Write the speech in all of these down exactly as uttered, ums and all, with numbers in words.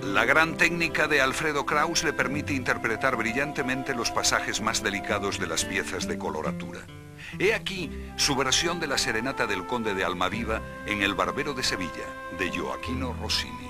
La gran técnica de Alfredo Kraus le permite interpretar brillantemente los pasajes más delicados de las piezas de coloratura. He aquí su versión de la serenata del Conde de Almaviva en El Barbero de Sevilla, de Gioachino Rossini.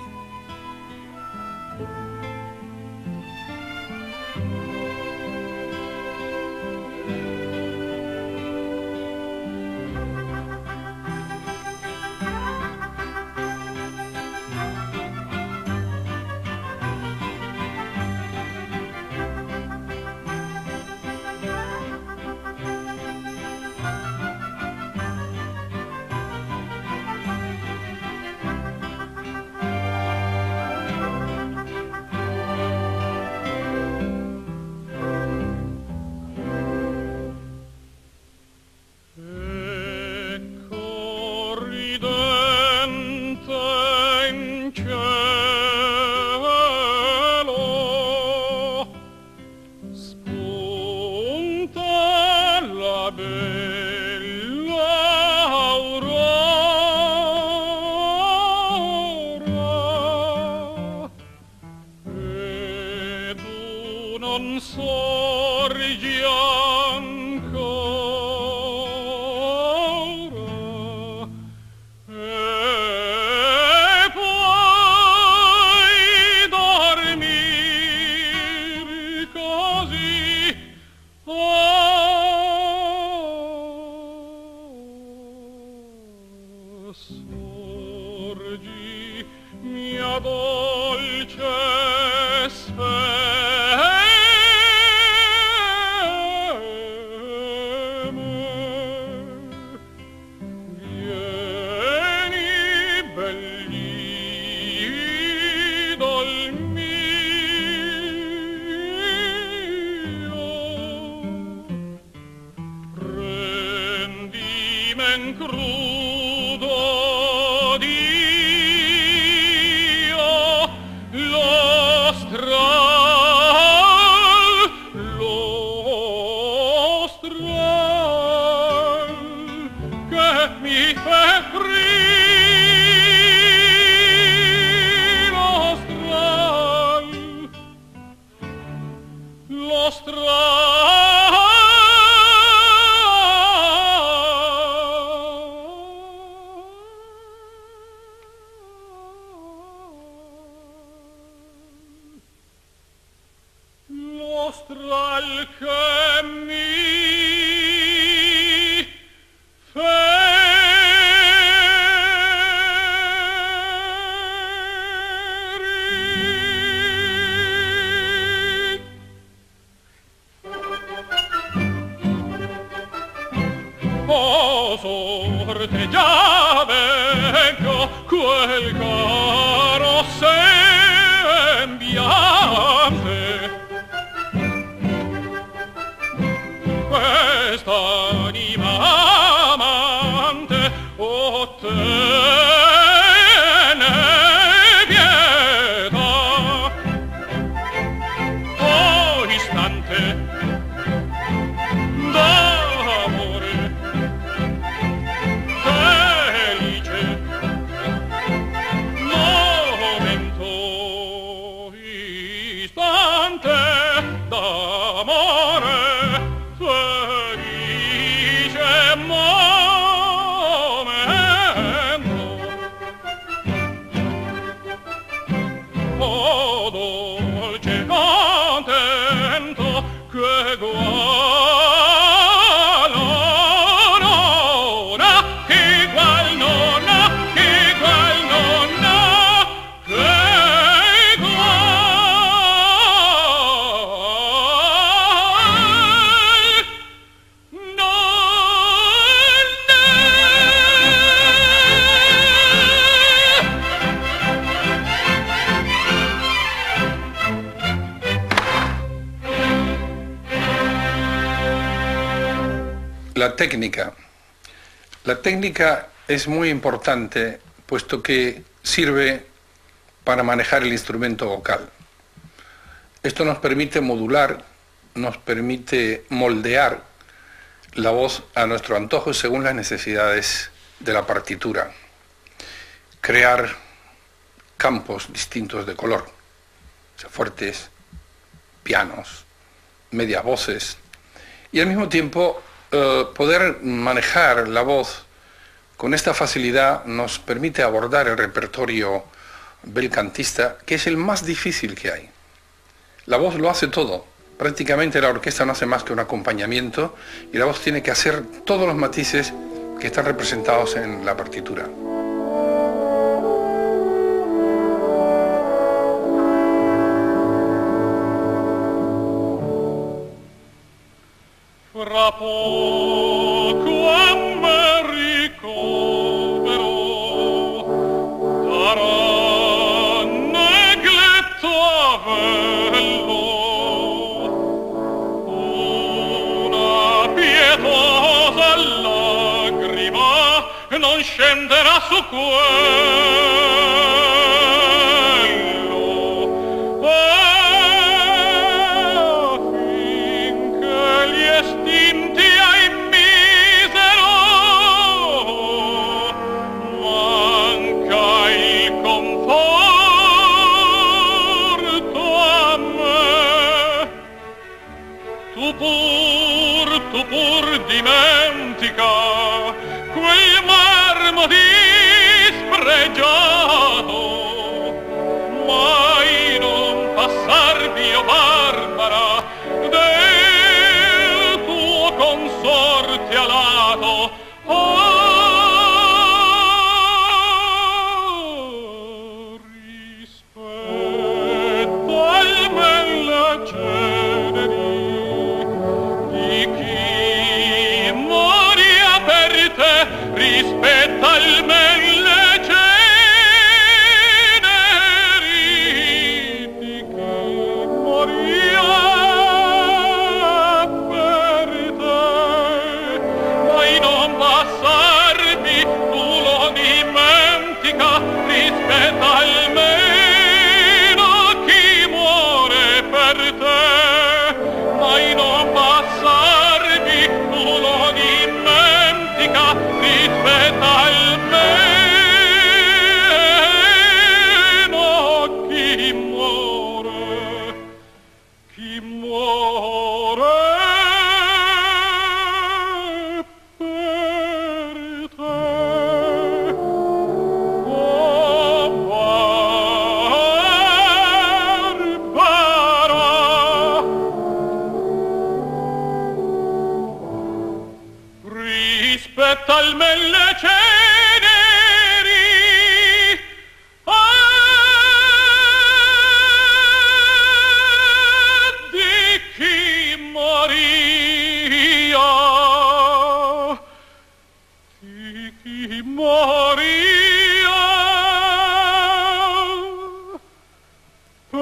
La técnica. La técnica es muy importante, puesto que sirve para manejar el instrumento vocal. Esto nos permite modular, nos permite moldear la voz a nuestro antojo según las necesidades de la partitura, crear campos distintos de color. o sea, fuertes, pianos, medias voces, y al mismo tiempo eh, poder manejar la voz con esta facilidad nos permite abordar el repertorio belcantista, que es el más difícil que hay. La voz lo hace todo. Prácticamente la orquesta no hace más que un acompañamiento y la voz tiene que hacer todos los matices que están representados en la partitura. Fra poco me ricovero, darò negletto avello, una pietosa lagrima non scenderà su quello. Tu pur, tu pur dimentica quel marmo dispregiato, mai non passar via Barbara del tuo consorte alato. Oh, rispetto al bella ceneri rispetta al men le ceneri di chi moria per te, mai non passarmi, tu lo dimentica, rispetta almeno chi muore per te, mai non passarmi, tu lo dimentica, rispetta almeno chi muore, chi muore per te. Oh, Barbara, rispetta almen le ceneri ah, di chi moria, di chi moria per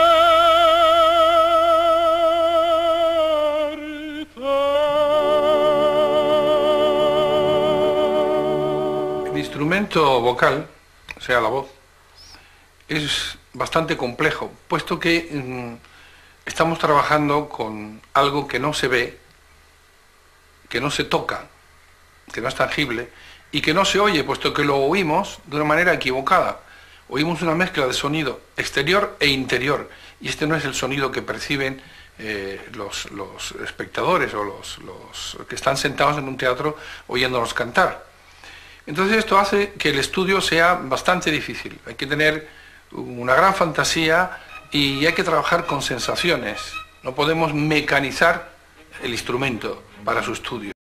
El instrumento vocal, o sea, la voz, es bastante complejo, puesto que mm, estamos trabajando con algo que no se ve, que no se toca, que no es tangible, y que no se oye, puesto que lo oímos de una manera equivocada. Oímos una mezcla de sonido exterior e interior, y este no es el sonido que perciben eh, los, los espectadores o los, los que están sentados en un teatro oyéndonos cantar. Entonces esto hace que el estudio sea bastante difícil. Hay que tener una gran fantasía y hay que trabajar con sensaciones. No podemos mecanizar el instrumento para su estudio.